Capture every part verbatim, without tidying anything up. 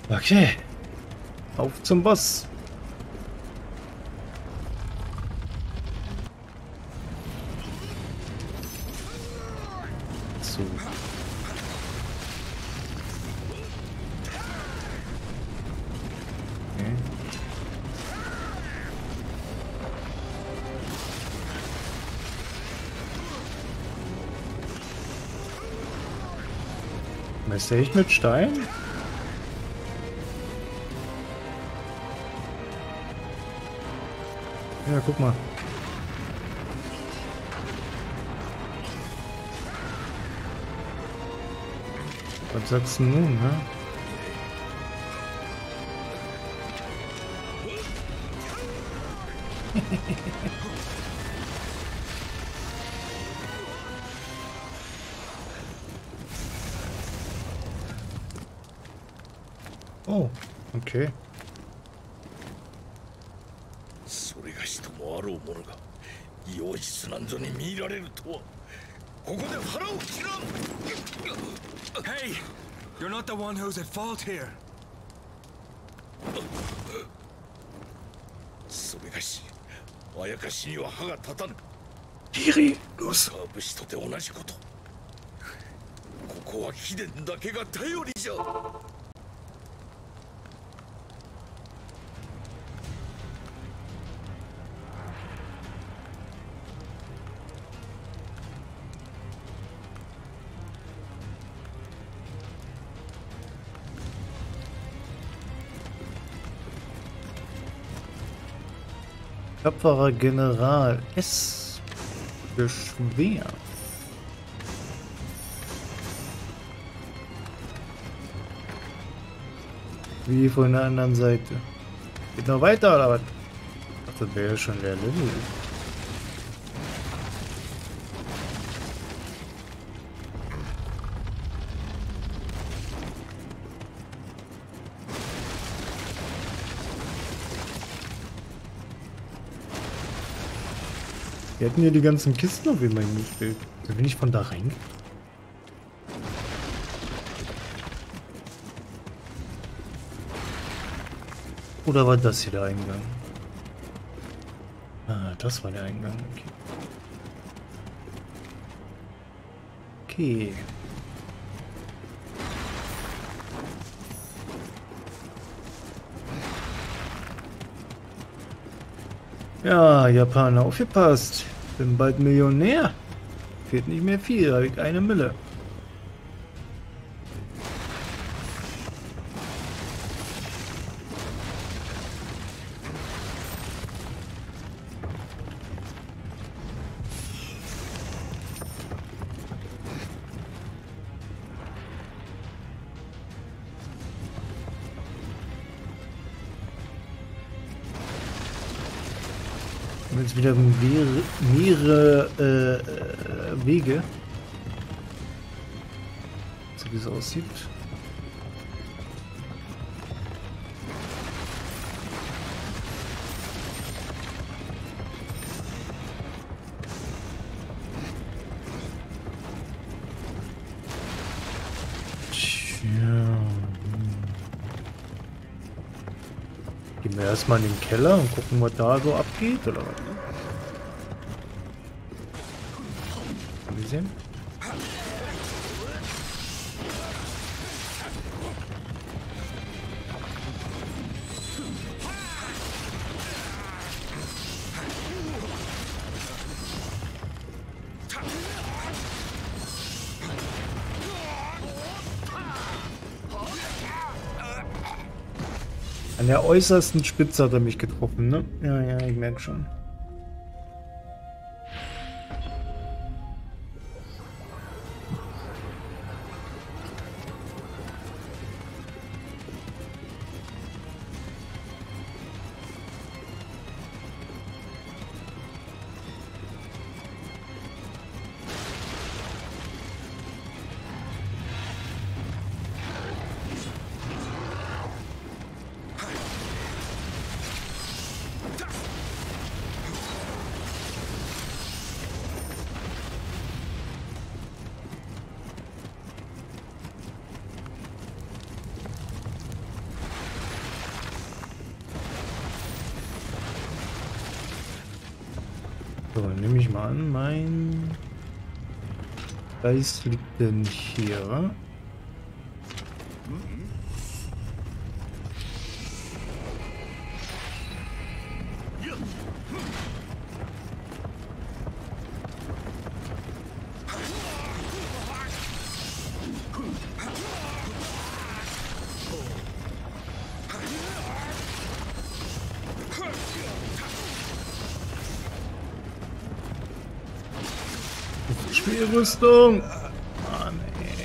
Okay. Auf zum Boss. So. Okay. Meister ich mit Stein? Ja, guck mal. Was sagst du nun, hä? Oh, okay. それがしともあろうものが妖術なんぞに見入られるとはここで腹を切らん Hey! You're not the one who's at fault here. それがしあやかしには歯が立たぬ Kiri, los. 武士とて同じことここは秘伝だけが頼りじゃ Tapferer General. S. Für schwer. Wie von der anderen Seite. Geht noch weiter oder was? Ach, das wäre ja schon der Level. Wir hätten hier die ganzen Kisten auf jeden Fall hingestellt. Sind wir nicht von da rein? Oder war das hier der Eingang? Ah, das war der Eingang. Okay. Okay. Ja, Japaner, aufgepasst. Bin bald Millionär. Fehlt nicht mehr viel, habe ich eine Mille. Jetzt wieder mehrere, mehrere äh, äh, Wege. So wie es aussieht. Tja. Gehen wir erstmal in den Keller und gucken, was da so abgeht, oder was? Haben wir gesehen? An der äußersten Spitze hat er mich getroffen, ne? Ja, ja, ich merke schon. So, nehme ich mal an, mein Geist liegt denn hier. Spielrüstung! Ah, nee.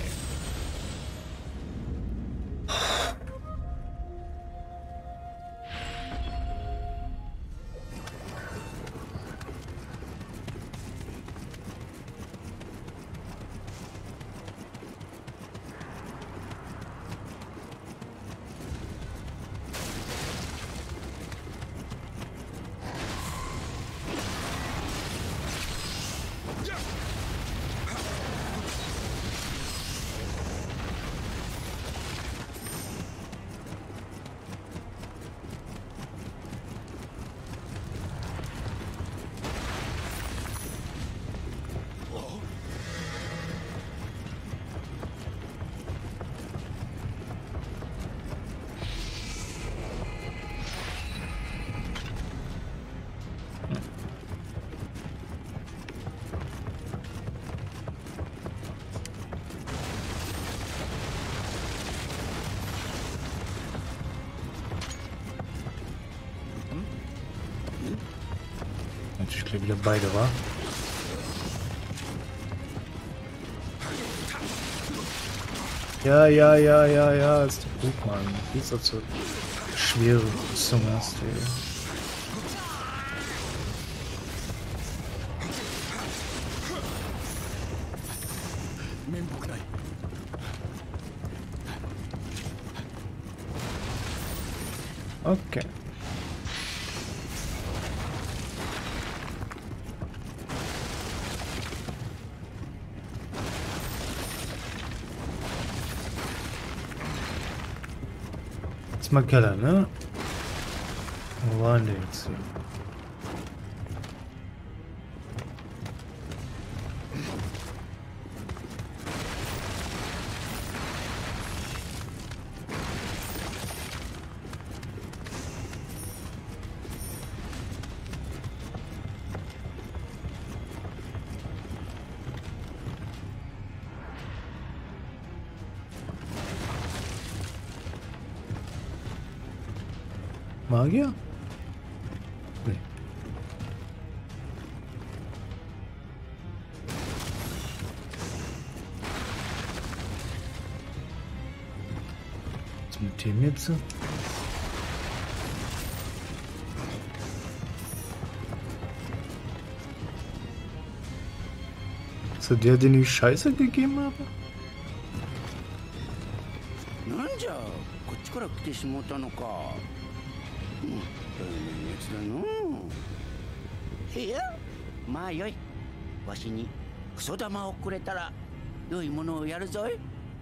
Ich glaube wieder beide, wa? Ja, ja, ja, ja, ja, ist doch gut, Mann. Wie ist das so schwere Rüstung hast, ey. Okay. Jetzt mal Keller, ne? Wo waren die jetzt hier? Magier? Nee. Was mit dem jetzt? Ist das der, den ich Scheiße gegeben habe? なんじゃこっちから来てしもたのか。うん、大変なやつだの。いや、まあよい。わしにクソ玉をくれたら良いものをやるぞい。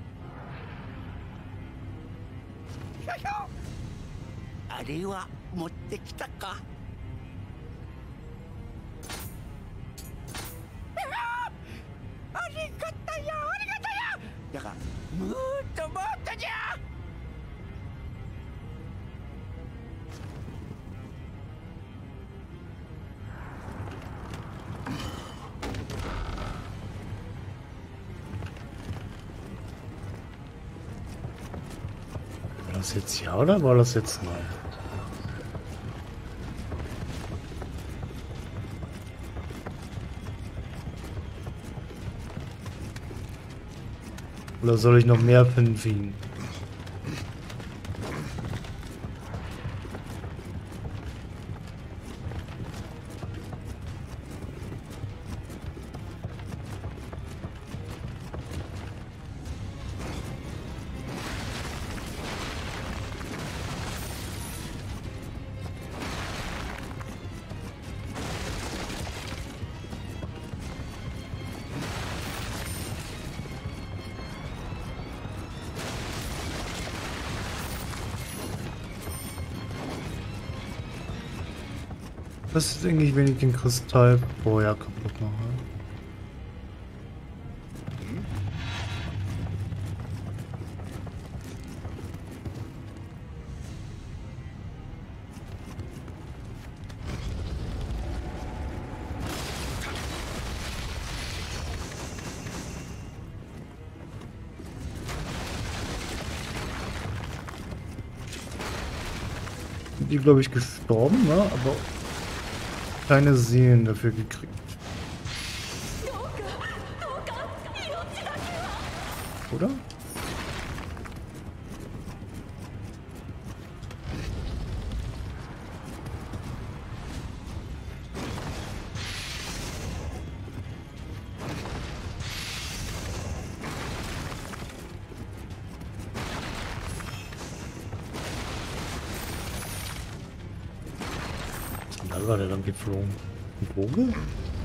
ひょひょ。あれは持ってきたか。ありがたや、ありがたや。だが、もっともっとじゃ。 War das jetzt ja oder war das jetzt mal? Oder soll ich noch mehr finden für ihn? Was ist eigentlich, wenn ich den Kristall vorher kaputt mache? Die, glaube ich, gestorben, ne? Aber keine Seelen dafür gekriegt. Oder? Da war der dann geflogen. Ein Vogel?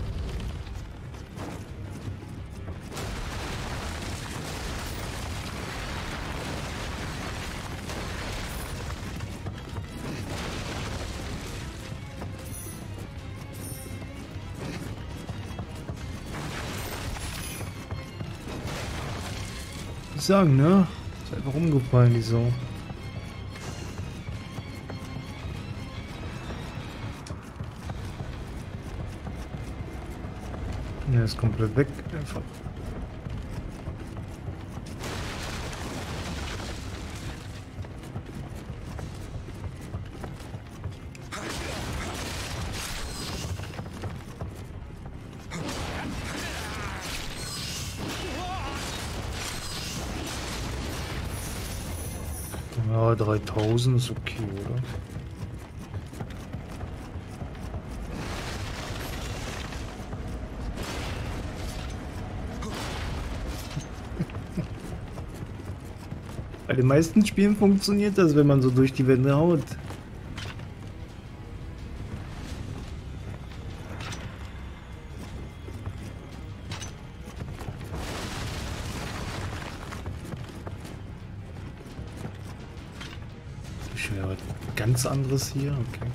Ich sagen, ne? Ist einfach umgefallen, die Sau. Der ist komplett weg. Einfach. Ja, dreitausend ist okay, oder? Bei den meisten Spielen funktioniert das, wenn man so durch die Wände haut. Ich höre was ganz anderes hier, okay.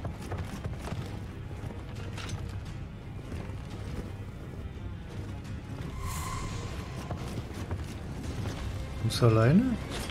Muss alleine?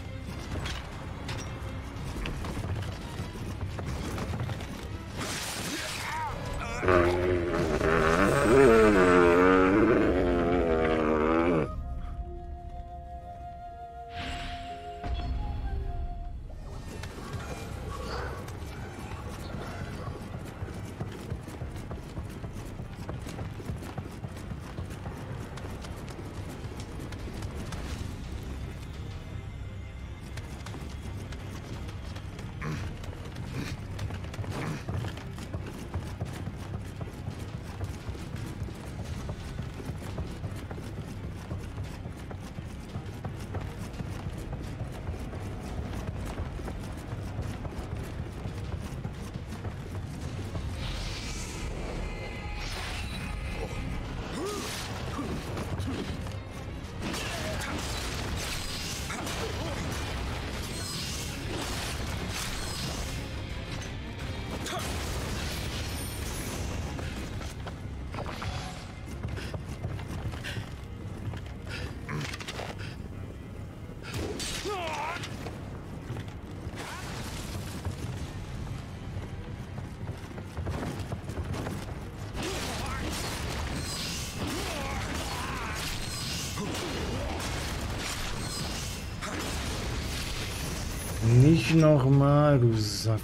Nicht nochmal, du Sack.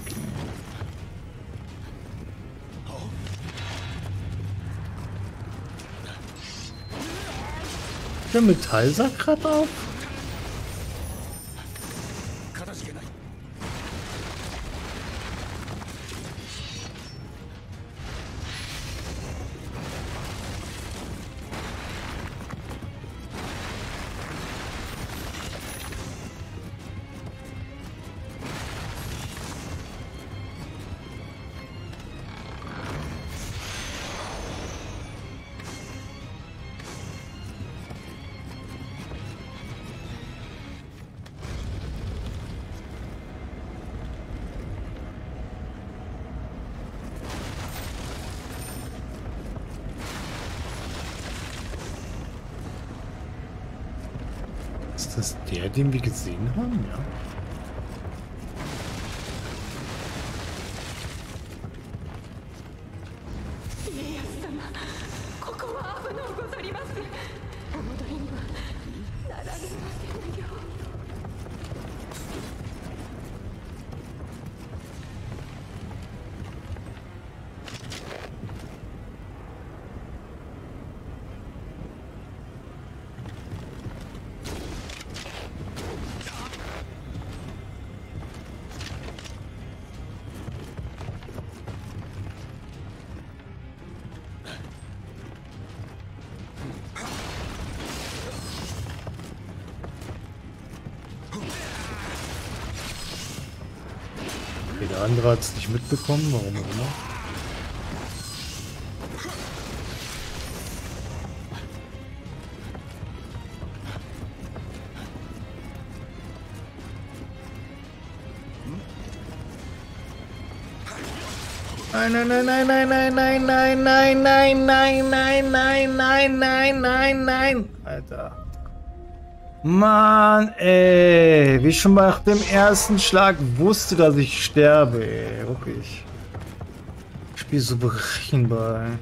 Der Metallsack gerade auf? Ist das der, den wir gesehen haben? Ja. Okay, der andere hat es nicht mitbekommen, warum auch immer. Nein, nein, nein, nein, nein, nein, nein, nein, nein, nein, nein, nein, nein, nein, nein, nein, Alter. Mann, ey, wie ich schon nach dem ersten Schlag wusste, dass ich sterbe, ey, wirklich. Ich spiele so berechenbar, ey.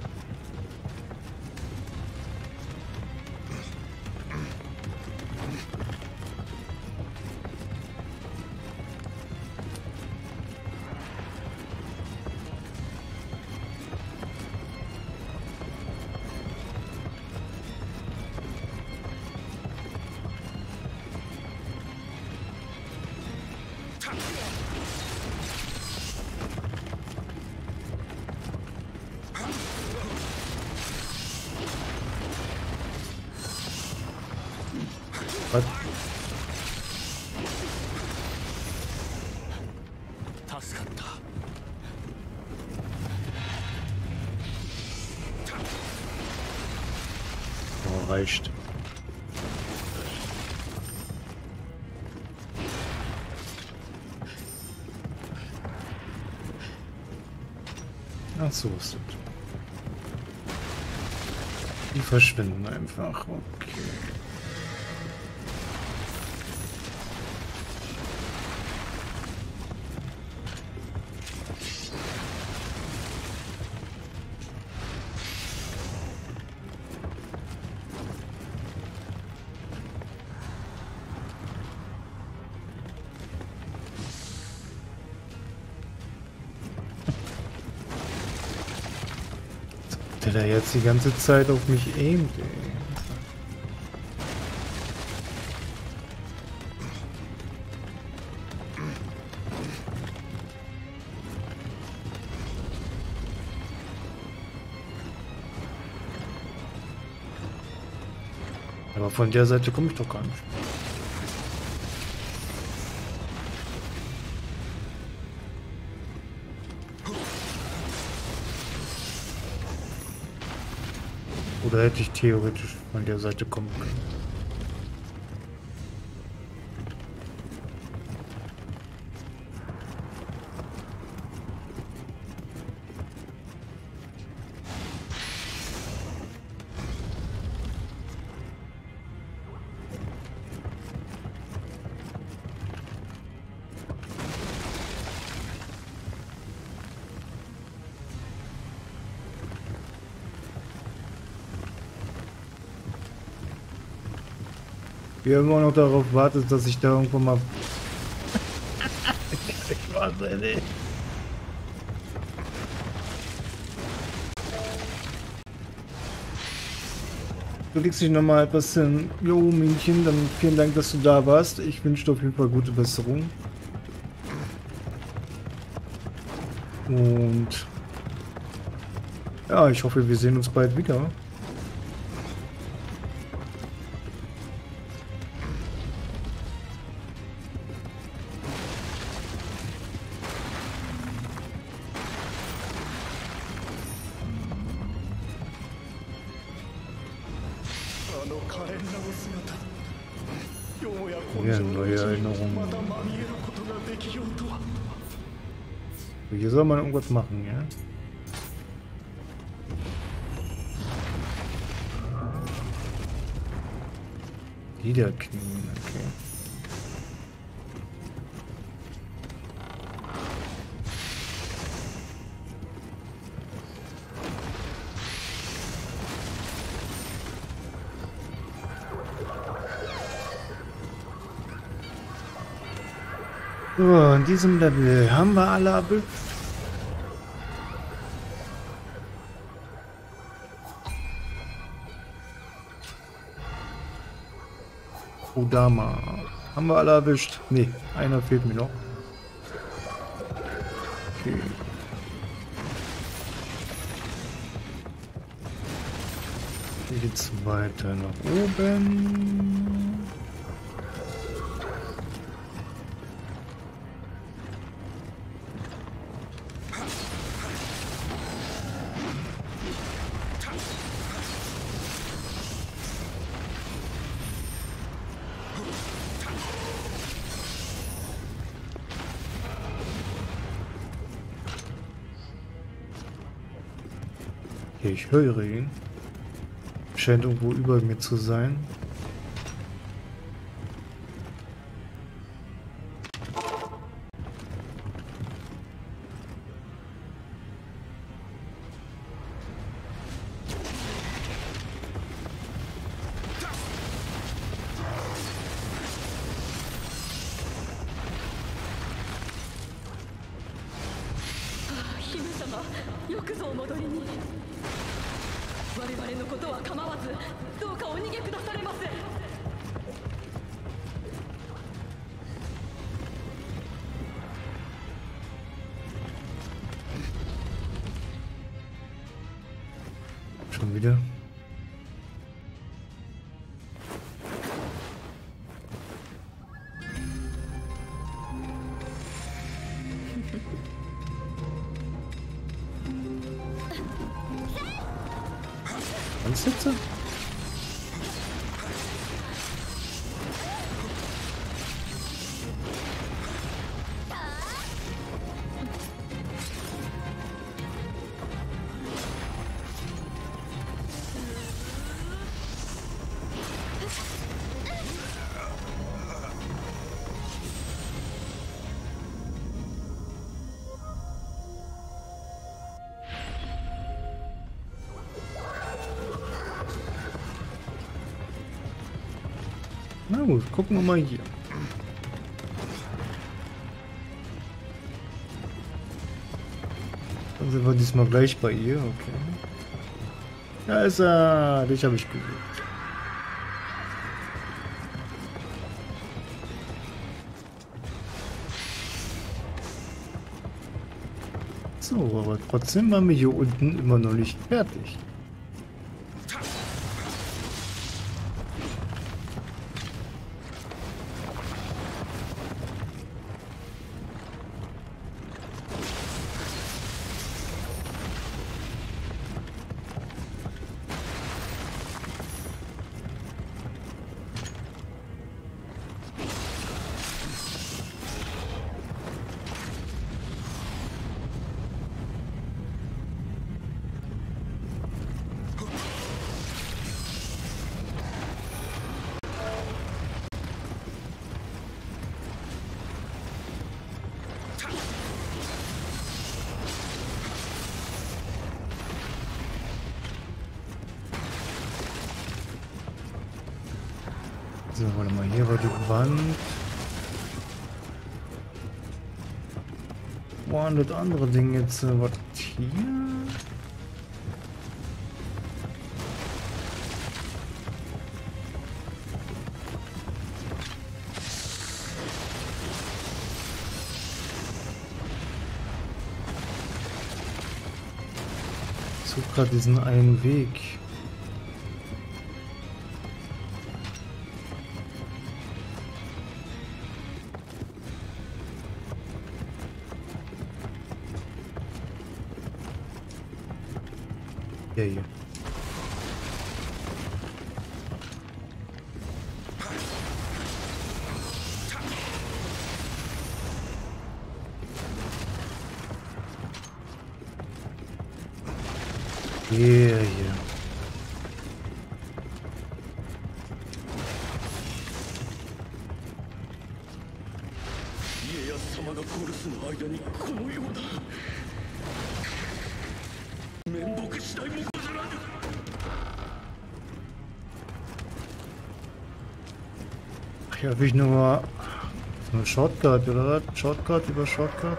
Was? Oh, reicht. Ach so ist es. Die verschwinden einfach. Okay. Der da jetzt die ganze Zeit auf mich aimt, ey. Aber von der Seite komme ich doch gar nicht. Oder hätte ich theoretisch von der Seite kommen können. Wir immer noch darauf wartet, dass ich da irgendwo mal... ich weiß nicht. Du legst dich nochmal etwas hin. Jo, Männchen, dann vielen Dank, dass du da warst. Ich wünsche dir auf jeden Fall gute Besserung. Und... ja, ich hoffe, wir sehen uns bald wieder. Ja, neue Erinnerungen. Hier soll man irgendwas machen, ja? Niederknien, okay. So, in diesem Level haben wir alle erwischt. Kodama. Haben wir alle erwischt? Ne, einer fehlt mir noch. Okay. Hier geht's weiter nach oben. Ich höre ihn. Scheint irgendwo über mir zu sein. Schon wieder. Was jetzt? Na gut, gucken wir mal hier. Dann sind wir diesmal gleich bei ihr, okay. Da ist er, dich habe ich gesucht. So, aber trotzdem waren wir hier unten immer noch nicht fertig. So, warte mal, hier war die Wand. Wo war das andere Ding jetzt? Was hier? Ich suche gerade diesen einen Weg. Ja, hier. Hier, hier. 家康様が殺すの間にこのような面目次第もござらぬ。 Hier habe ich nur so eine Shortcut, oder was? Shortcut über Shortcut?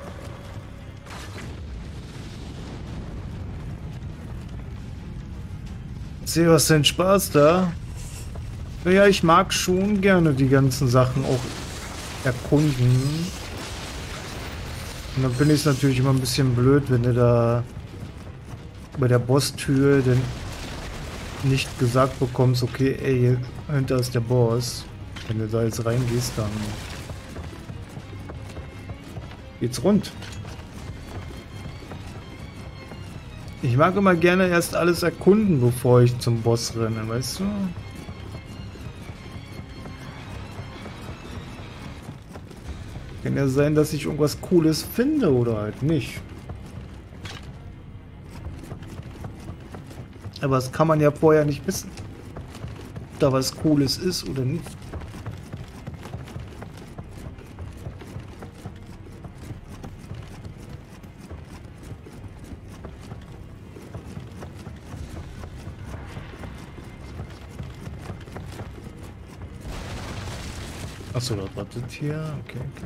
Sehe, was denn Spaß da? Ja, ich mag schon gerne die ganzen Sachen auch erkunden. Und dann finde ich es natürlich immer ein bisschen blöd, wenn du da bei der Bosstür dann nicht gesagt bekommst, okay, ey, hinter ist der Boss. Wenn du da jetzt reingehst, dann geht's rund. Ich mag immer gerne erst alles erkunden, bevor ich zum Boss renne, weißt du? Kann ja sein, dass ich irgendwas Cooles finde oder halt nicht. Aber das kann man ja vorher nicht wissen, ob da was Cooles ist oder nicht. Achso, das wartet hier. Okay, okay.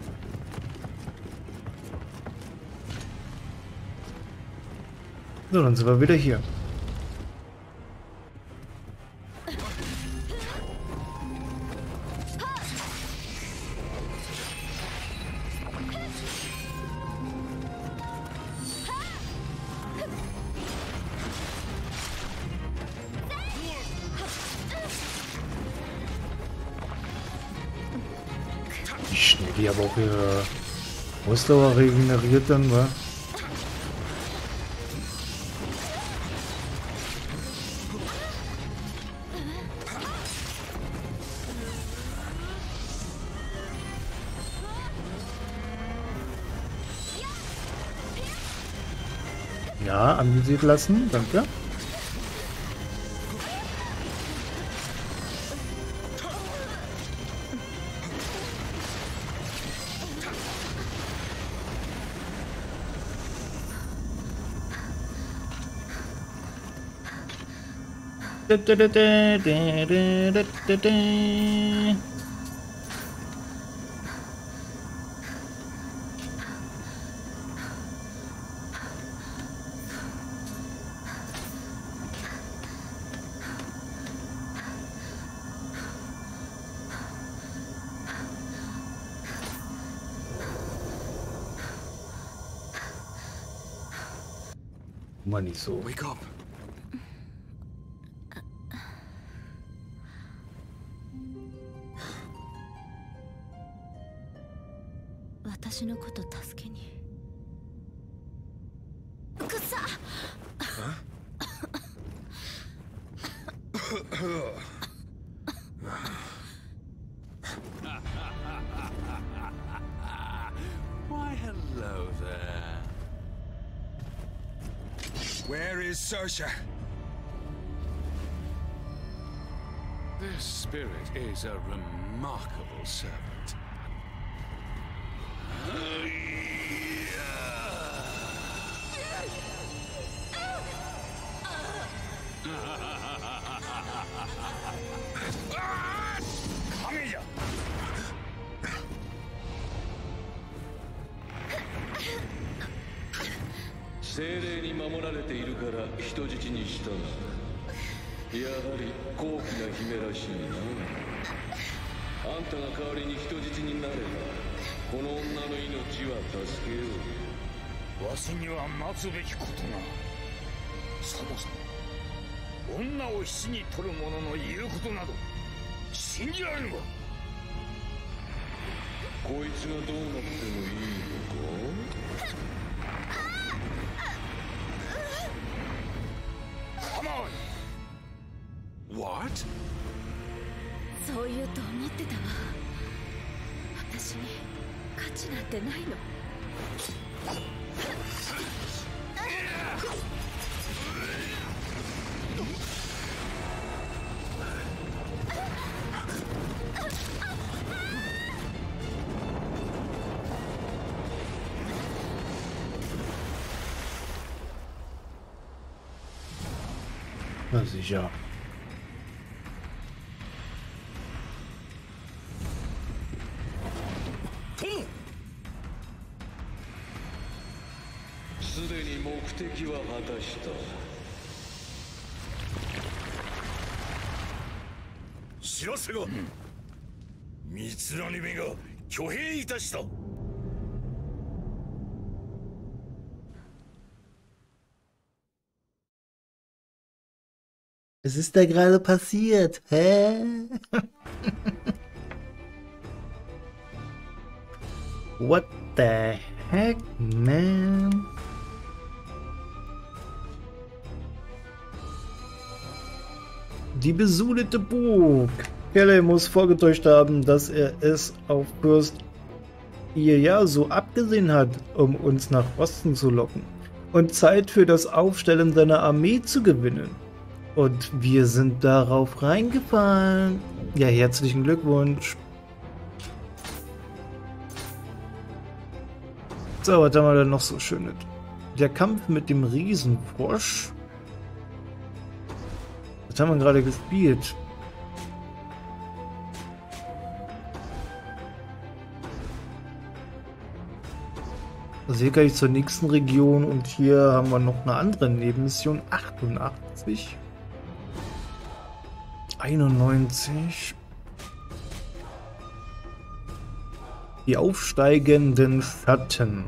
So, dann sind wir wieder hier. Wie schnell die aber auch ihre Ausdauer regeneriert dann, wa? Ja, anvisiert lassen, danke. Da, da, da, da, da, da, da, da. Mal nicht so. Wake up. 私のこと助けに。くさ。 Why, hello there. Where is Sersha? This spirit is a remarkable servant. Come 精霊に守られているから人質にしたのだ。やはり高貴な姫らしいな。あんたが代わりに人質になればこの女の命は助けよう。わしには待つべきことが。そもそも女を死に取る者の言うことなど信じられぬわ。こいつがどうなってもいいのか。 What? そう言うと思ってたわ。私に価値なんてないの。 Na sicher. Was ist da gerade passiert? Hä? What the heck, man? Die besudelte Burg. Kelly muss vorgetäuscht haben, dass er es auf Fürst Ieyasu abgesehen hat, um uns nach Osten zu locken und Zeit für das Aufstellen seiner Armee zu gewinnen. Und wir sind darauf reingefallen. Ja, herzlichen Glückwunsch. So, was haben wir denn noch so Schönes? Der Kampf mit dem Riesenfrosch. Was haben wir gerade gespielt? Also hier kann ich zur nächsten Region und hier haben wir noch eine andere Nebenmission. achtundachtzig. einundneunzig. Die aufsteigenden Schatten.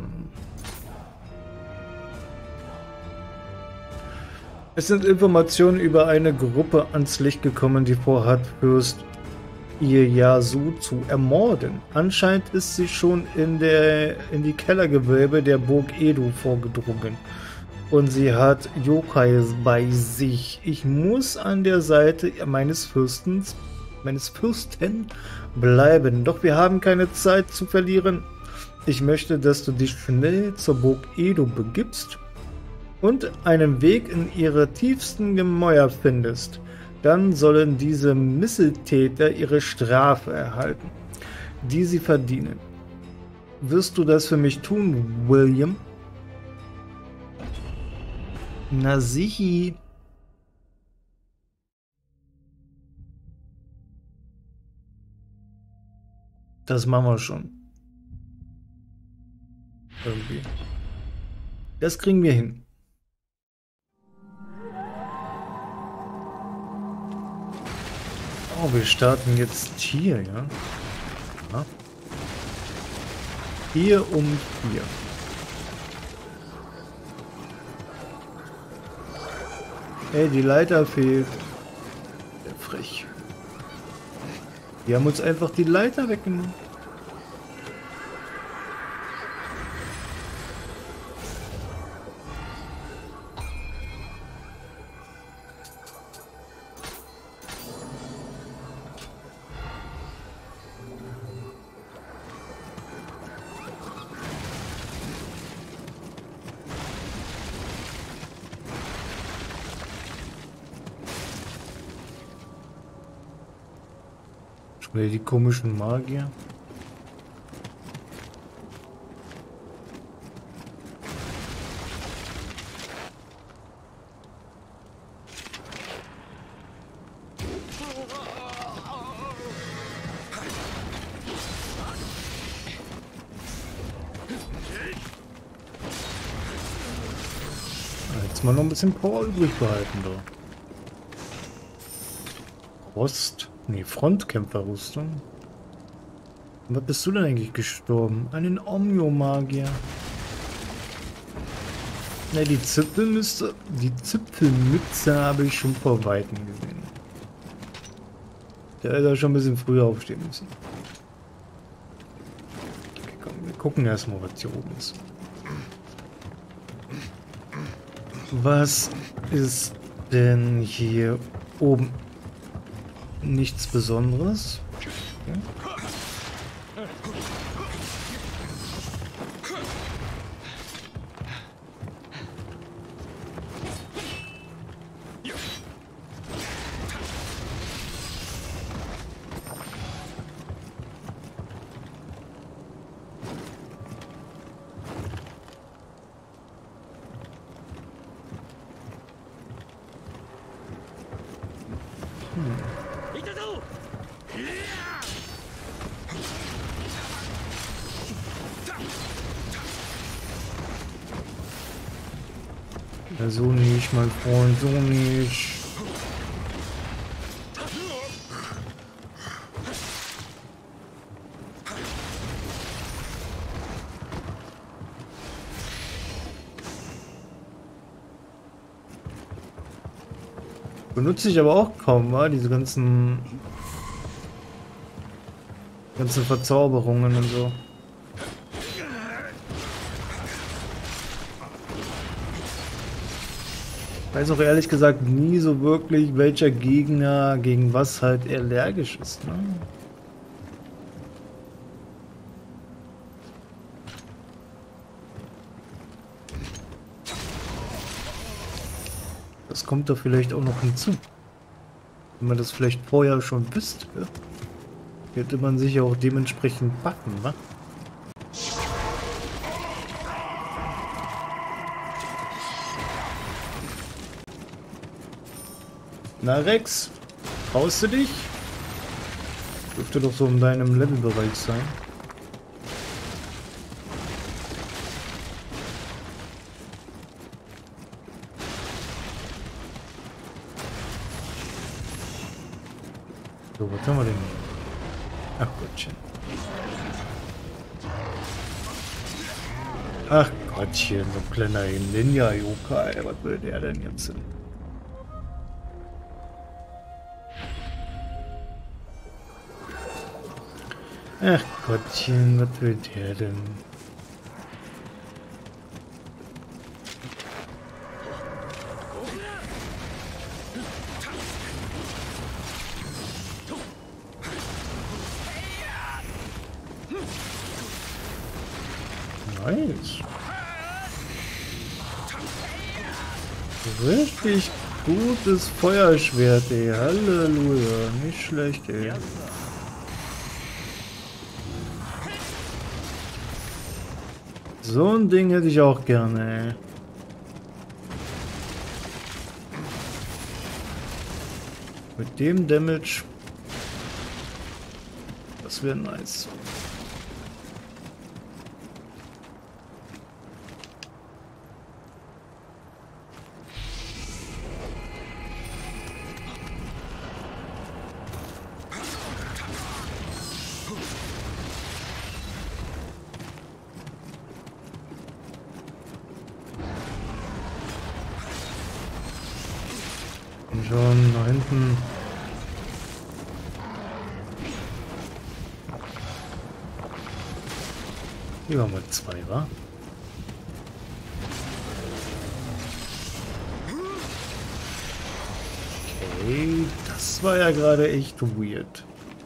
Es sind Informationen über eine Gruppe ans Licht gekommen, die vorhat, Fürst Ieyasu zu ermorden. Anscheinend ist sie schon in, der, in die Kellergewölbe der Burg Edo vorgedrungen. Und sie hat Yokai bei sich. Ich muss an der Seite meines Fürstens, meines Fürsten bleiben. Doch wir haben keine Zeit zu verlieren. Ich möchte, dass du dich schnell zur Burg Edo begibst und einen Weg in ihre tiefsten Gemäuer findest. Dann sollen diese Missetäter ihre Strafe erhalten, die sie verdienen. Wirst du das für mich tun, William? Na sichi. Das machen wir schon. Irgendwie. Das kriegen wir hin. Oh, wir starten jetzt hier, ja? Ja. Hier und hier. Ey, die Leiter fehlt. Sehr frech. Die haben uns einfach die Leiter weggenommen. Die komischen Magier. Jetzt mal noch ein bisschen Power übrig behalten da. Rost. Nee, Frontkämpferrüstung. Was bist du denn eigentlich gestorben? Einen Omnio-Magier. Ne, die Zipfelmütze, die Zipfelmütze habe ich schon vor Weitem gesehen. Der hätte schon ein bisschen früher aufstehen müssen. Okay, komm, wir gucken erstmal, was hier oben ist. Was ist denn hier oben? Nichts Besonderes. Okay. Ja, so nicht, mein Freund, so nicht. Benutze ich aber auch kaum, wa? Diese ganzen ganzen Verzauberungen und so. Ich weiß auch ehrlich gesagt nie so wirklich, welcher Gegner gegen was halt allergisch ist, ne? Das kommt da vielleicht auch noch hinzu. Wenn man das vielleicht vorher schon wüsste, hätte man sich ja auch dementsprechend backen, wa? Na Rex, traust du dich? Dürfte doch so in deinem Levelbereich sein. So, was haben wir denn? Ach Gottchen. Ach Gottchen, so ein kleiner Ninja-Yokai. Was will der denn jetzt? Ach Gottchen, was will der denn? Nice. Richtig gutes Feuerschwert, ey. Halleluja. Nicht schlecht, ey. So ein Ding hätte ich auch gerne, ey. Mit dem Damage. Das wäre nice. Schon nach hinten. Hier haben wir zwei, wa? Okay, das war ja gerade echt weird.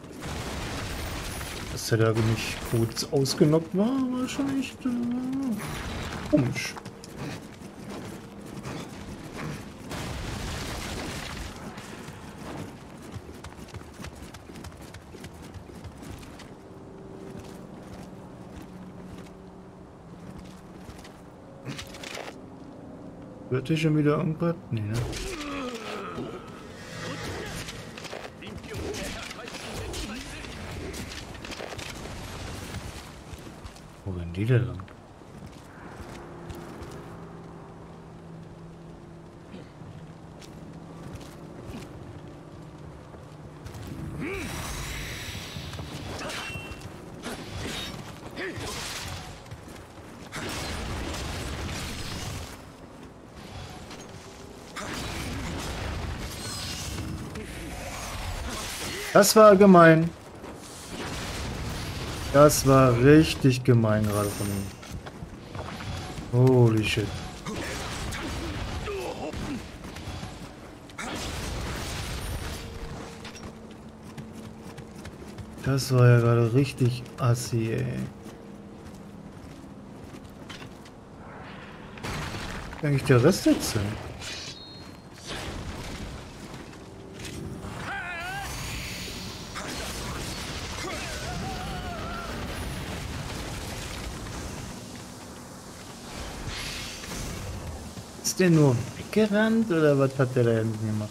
Dass er da nicht kurz ausgenockt war, war schon echt äh, komisch. Wird hier schon wieder irgendwas? Nee, ne? Wo gehen die denn lang? Das war gemein. Das war richtig gemein gerade von ihm. Holy shit. Das war ja gerade richtig assi, ey. Eigentlich der Rest jetzt sind. Ist der nur weggerannt oder was hat der da hinten gemacht?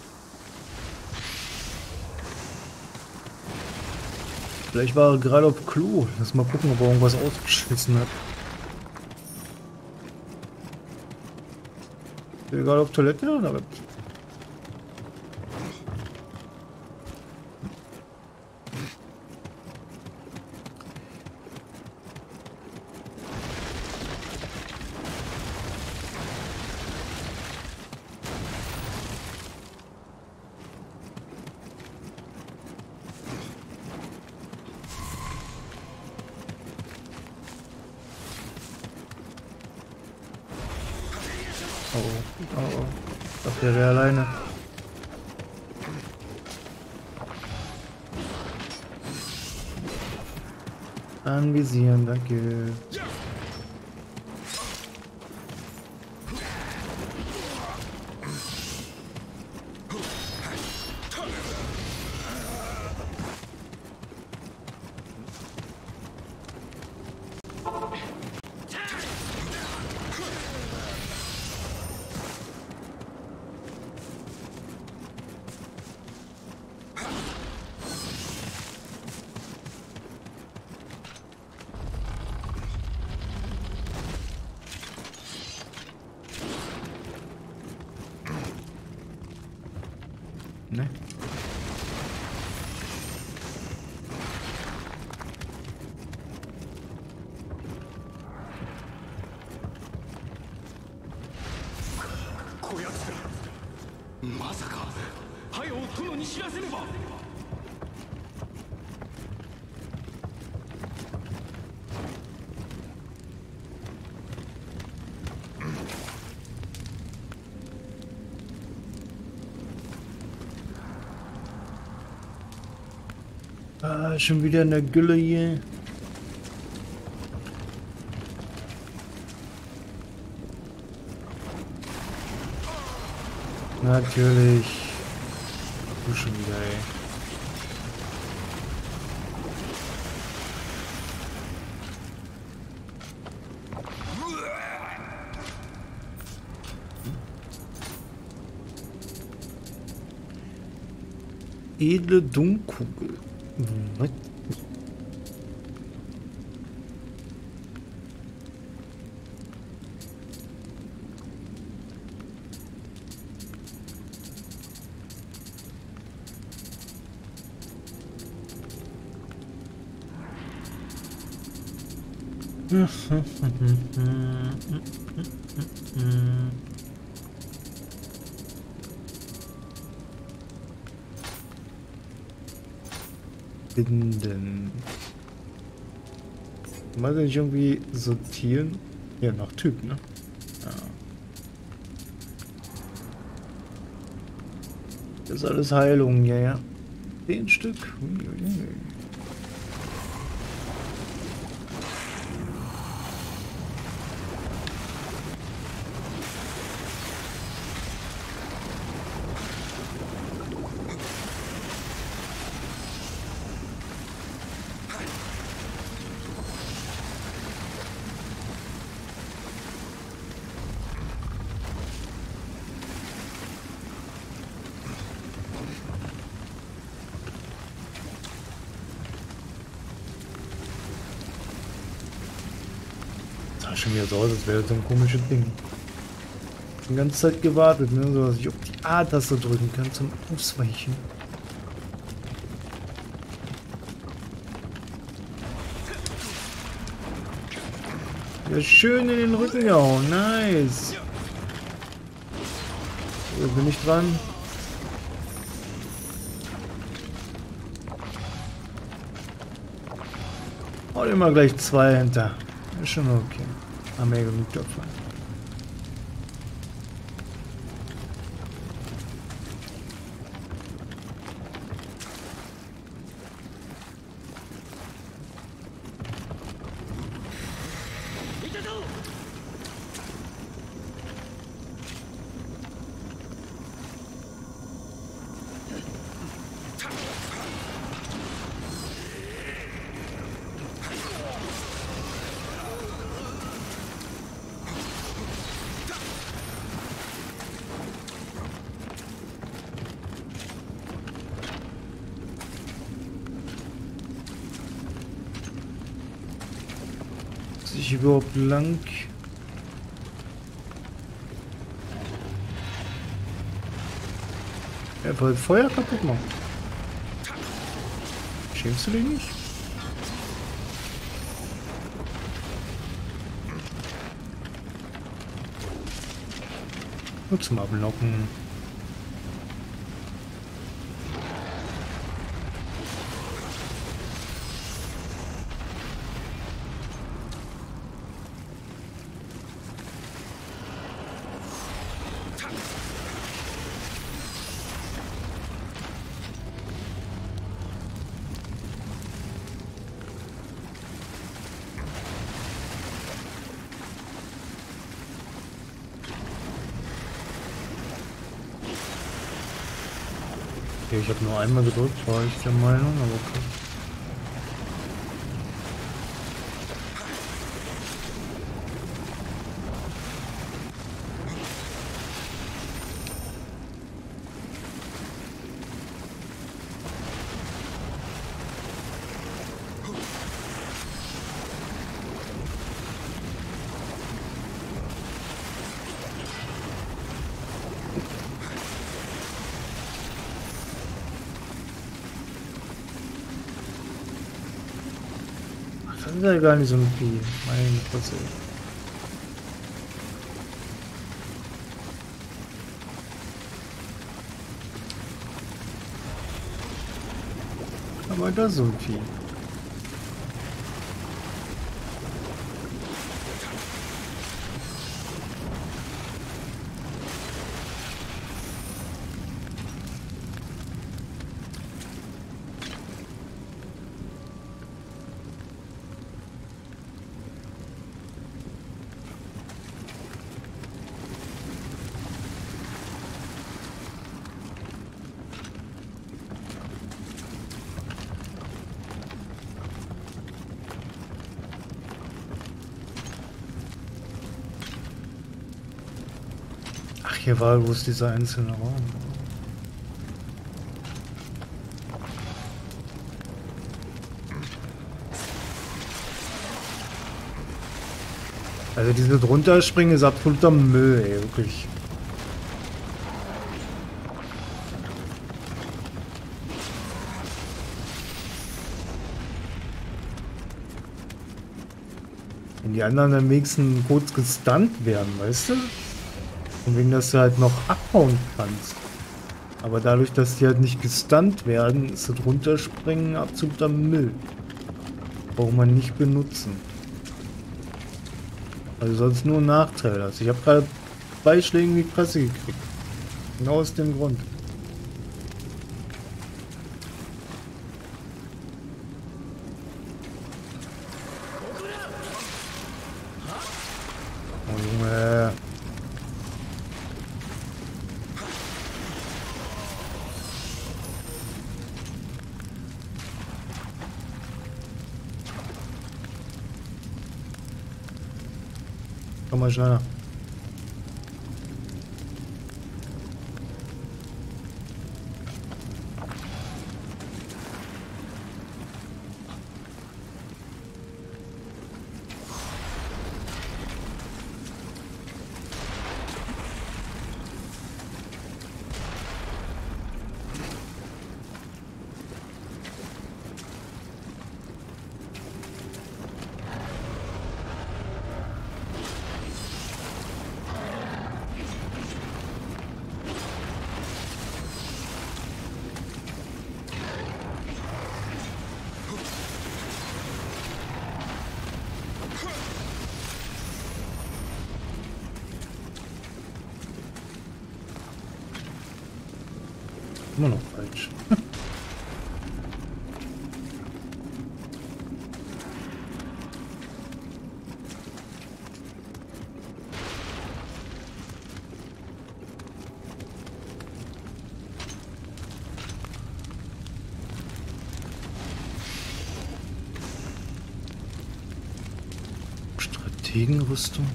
Vielleicht war er gerade auf Klo. Lass mal gucken, ob er irgendwas ausgeschissen hat. Egal auf Toilette, aber. Oh, oh, oh. Ich dachte, der wäre alleine. Anvisieren, danke. Ne? Ah, schon wieder in der Gülle hier. Natürlich. Du schon wieder, ey. Edle Dummkugel. Was? Binden. Mal nicht irgendwie sortieren? Ja, nach Typ, ne? Ja. Das ist alles Heilung, ja, ja. Zehn Stück. Uiuiui. Sah schon wieder so aus, als wäre so ein komisches Ding. Die ganze Zeit gewartet, ne? So dass ich auf die A-Taste drücken kann zum Ausweichen. Ja, schön in den Rücken gehauen, nice. So, bin ich dran. Hau immer gleich zwei hinter. Ist schon okay. Haben wir ja genug davon. Ich überhaupt lang? Er wollte Feuer kaputt machen. Schämst du dich nicht? Nur zum Ablocken. Okay, ich habe nur einmal gedrückt, war ich der Meinung, aber okay. Das ist ja gar nicht so ein Vieh. Meine Fresse. Aber das ist so ein Vieh. Ach, hier war, wo ist dieser einzelne Raum? Also diese drunterspringen ist absoluter Müll, ey, wirklich. Wenn die anderen am wenigsten kurz gestunt werden, weißt du? Und wegen, dass du halt noch abhauen kannst. Aber dadurch, dass die halt nicht gestunt werden, ist das Runterspringen absoluter Müll. Braucht man nicht benutzen. Also sonst nur ein Nachteil. Also ich habe gerade zwei Schläge in die Presse gekriegt. Genau aus dem Grund. Oh Junge. Komm mal schneller. Immer noch falsch. Strategenrüstung.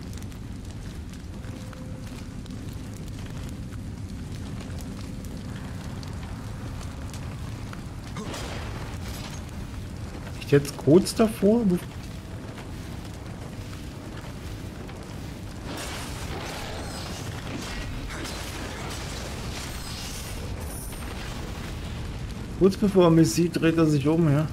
Jetzt kurz davor. Kurz bevor er mich sieht, dreht er sich um, ja.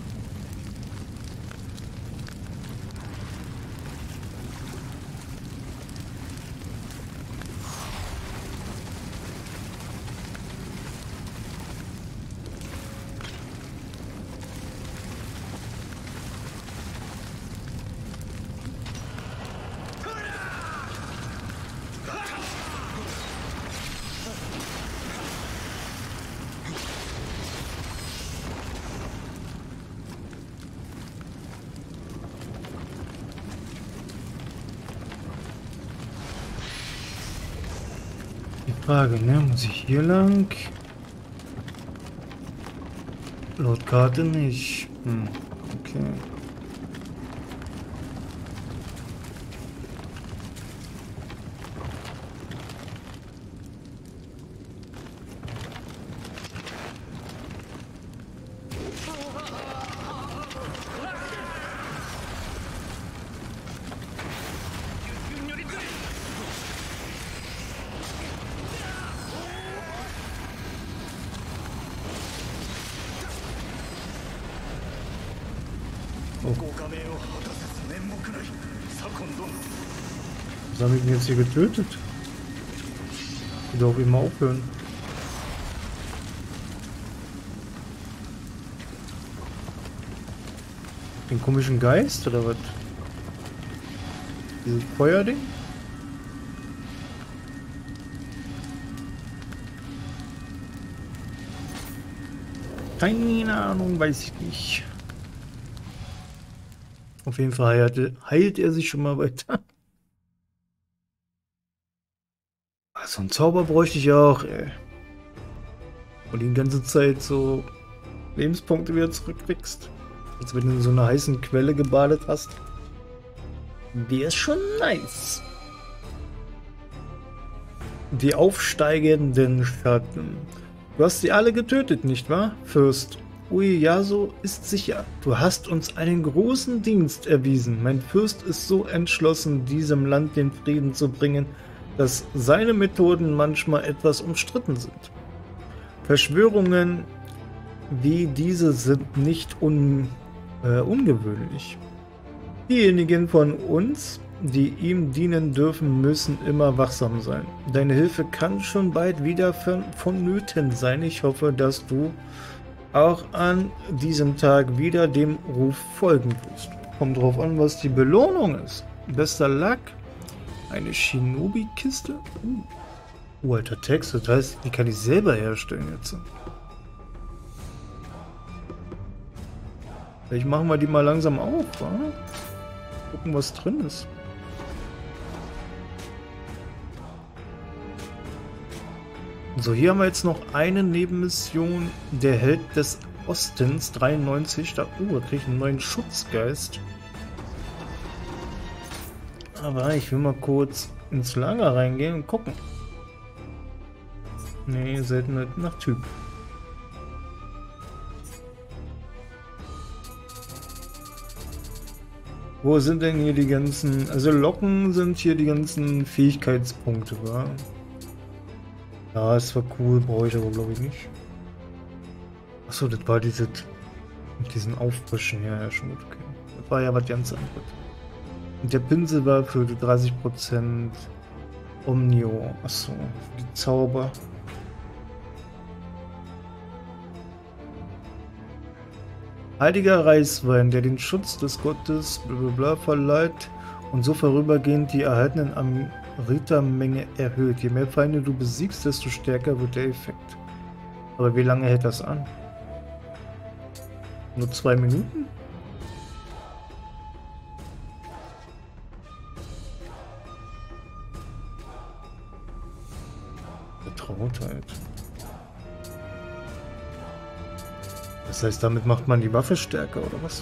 Frage, ne? Muss ich hier lang? Laut Karte nicht. Hm, okay. Was haben wir denn jetzt hier getötet? Die doch immer aufhören. Den komischen Geist oder was? Dieses Feuerding? Keine Ahnung, weiß ich nicht. Auf jeden Fall heilt, heilt er sich schon mal weiter. So einen Zauber bräuchte ich auch, ey. Und die ganze Zeit so Lebenspunkte wieder zurückkriegst. Als wenn du in so einer heißen Quelle gebadet hast. Wäre schon nice. Die aufsteigenden Schatten. Du hast sie alle getötet, nicht wahr, Fürst? Ueyasu ist sicher. Du hast uns einen großen Dienst erwiesen. Mein Fürst ist so entschlossen, diesem Land den Frieden zu bringen, dass seine Methoden manchmal etwas umstritten sind. Verschwörungen wie diese sind nicht un, äh, ungewöhnlich. Diejenigen von uns, die ihm dienen dürfen, müssen immer wachsam sein. Deine Hilfe kann schon bald wieder vonnöten sein. Ich hoffe, dass du auch an diesem Tag wieder dem Ruf folgen wirst. Kommt drauf an, was die Belohnung ist. Bester Lack. Eine Shinobi-Kiste? Uh. uh, alter Text, das heißt, die kann ich selber herstellen jetzt. Vielleicht machen wir die mal langsam auf, wa? Gucken, was drin ist. So, hier haben wir jetzt noch eine Nebenmission. Der Held des Ostens, dreiundneunzig. Da, oh, da kriege ich einen neuen Schutzgeist. Aber ich will mal kurz ins Lager reingehen und gucken. Nee, selten nach Typ. Wo sind denn hier die ganzen... Also Locken sind hier die ganzen Fähigkeitspunkte, wa? Ja, ist zwar cool, brauche ich aber glaube ich nicht. Achso, das war diese... Mit diesen Auffrischen, ja, ja, schon gut, okay. Das war ja was ganz anderes. Und der Pinsel war für die dreißig Prozent Omnio. Achso, für die Zauber. Heiliger Reiswein, der den Schutz des Gottes blablabla verleiht und so vorübergehend die erhaltenen Amrita-Menge erhöht. Je mehr Feinde du besiegst, desto stärker wird der Effekt. Aber wie lange hält das an? Nur zwei Minuten? Vertrautheit. Das heißt, damit macht man die Waffe stärker, oder was?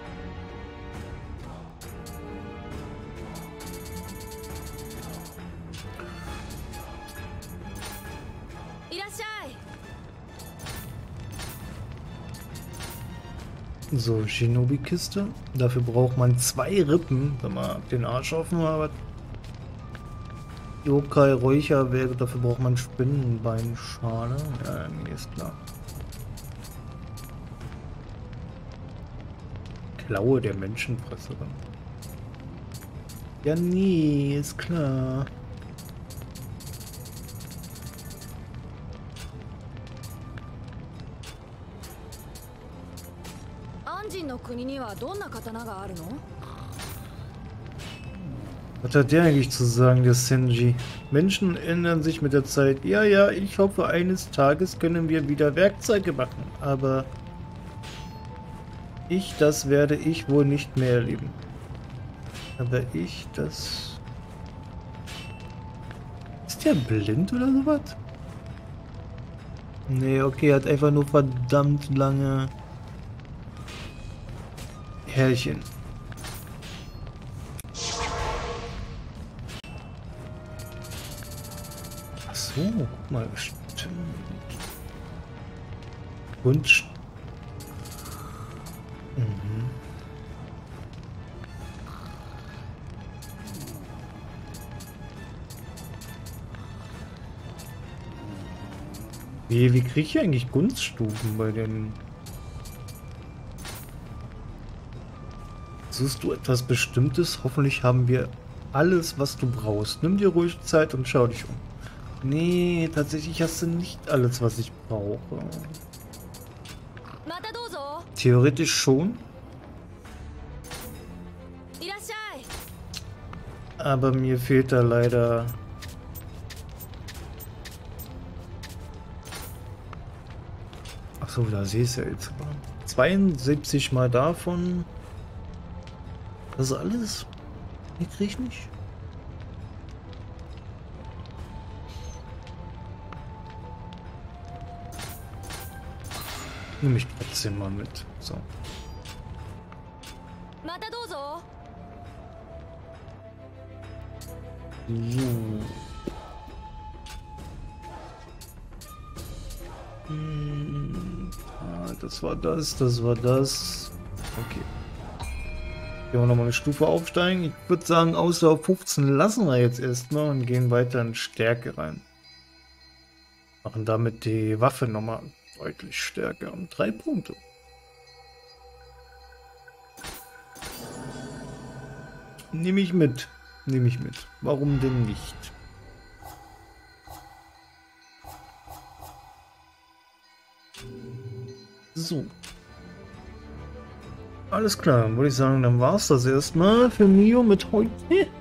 So, Shinobi-Kiste. Dafür braucht man zwei Rippen, wenn man den Arsch offen hat. Yokai Räucher wäre, dafür braucht man Spinnenbeinschale. Ja, nee, ist klar. Klaue der Menschenfresserin. Ja, nee, ist klar. アンジンの国にはどんな刀があるの？ Was hat der eigentlich zu sagen, der Senji? Menschen ändern sich mit der Zeit. Ja, ja, ich hoffe, eines Tages können wir wieder Werkzeuge machen. Aber ich, das werde ich wohl nicht mehr erleben. Aber ich, das... Ist der blind oder sowas? Nee, okay, er hat einfach nur verdammt lange Härchen. Ach so, guck mal, stimmt. Und... Mhm. Wie, wie kriege ich eigentlich Gunststufen bei den... Suchst du etwas Bestimmtes? Hoffentlich haben wir alles, was du brauchst. Nimm dir ruhig Zeit und schau dich um. Nee, tatsächlich hast du nicht alles, was ich brauche. Theoretisch schon. Aber mir fehlt da leider... Achso, da siehst du jetzt. zweiundsiebzig mal davon. Das ist alles? Hier krieg ich nicht. Nimm mich trotzdem mal mit. So. So. Hm, ah, das war das, das war das. Okay. Gehen wir nochmal eine Stufe aufsteigen. Ich würde sagen, außer auf fünfzehn lassen wir jetzt erstmal und gehen weiter in Stärke rein. Machen damit die Waffe nochmal deutlich stärker. Um drei Punkte. Nehme ich mit. Nehme ich mit. Warum denn nicht? So. Alles klar, würde ich sagen, dann war es das erstmal für Mio mit heute.